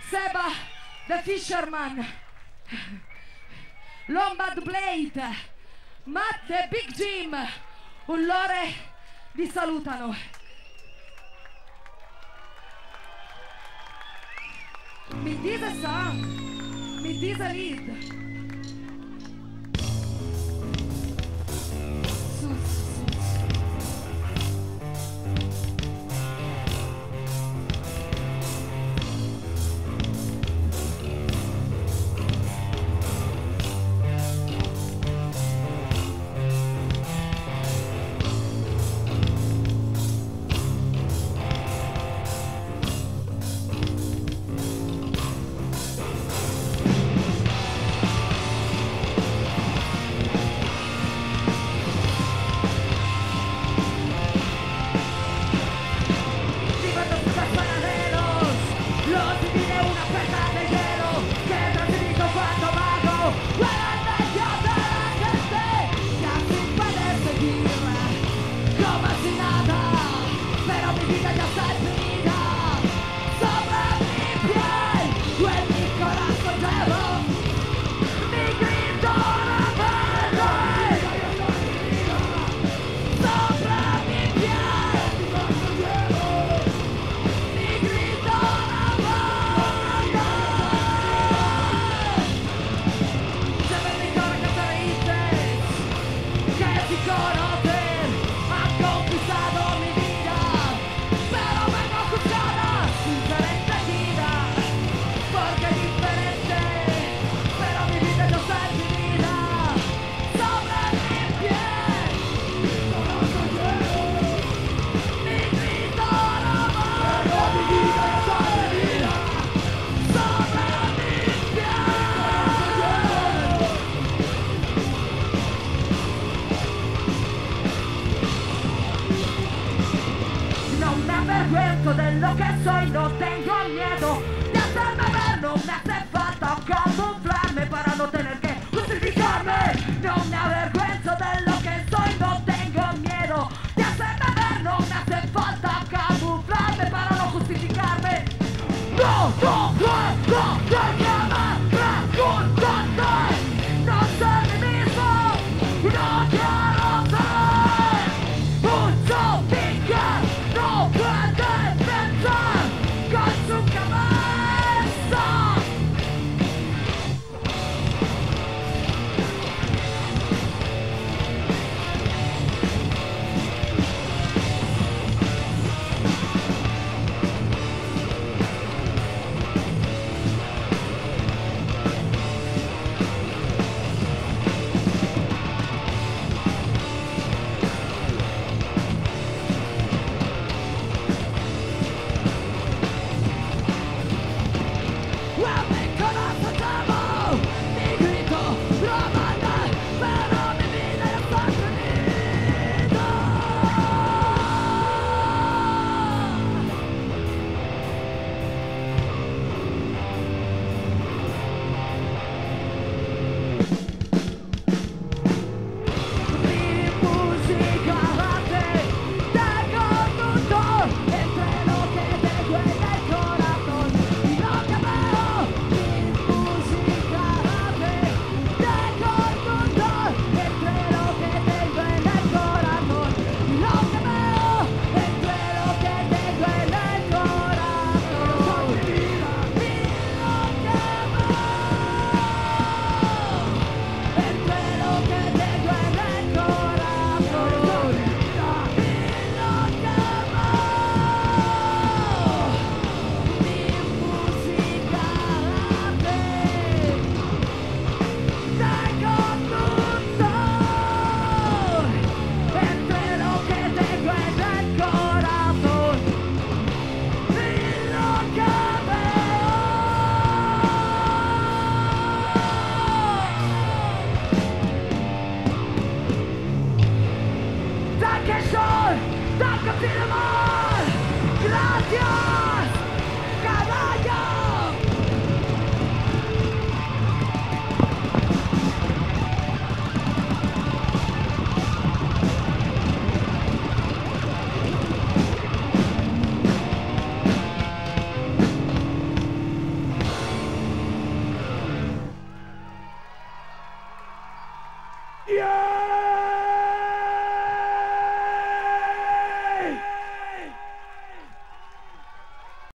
Seba The Fisherman, Lombard Blade, Matt e Big Jim, un lore vi salutano. Mit dieser Song, mit dieser Lied. De lo que soy, no tengo miedo de hacerme ver, no me hace falta camuflarme para no tener que justificarme. No me avergüenzo de lo que soy, no tengo miedo de hacerme ver, no me hace falta camuflarme para no justificarme. No, no, no, no, no soy mí mismo, no quiero ser un zombie que no puede con su cabeza. Yeah!